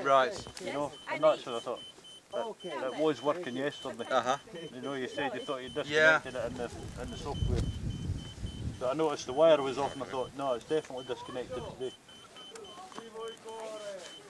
Right. You know, and that's what I thought. It was working yesterday. Uh-huh. You know, you said you thought you disconnected it in the software. But I noticed the wire was off and I thought, no, it's definitely disconnected today.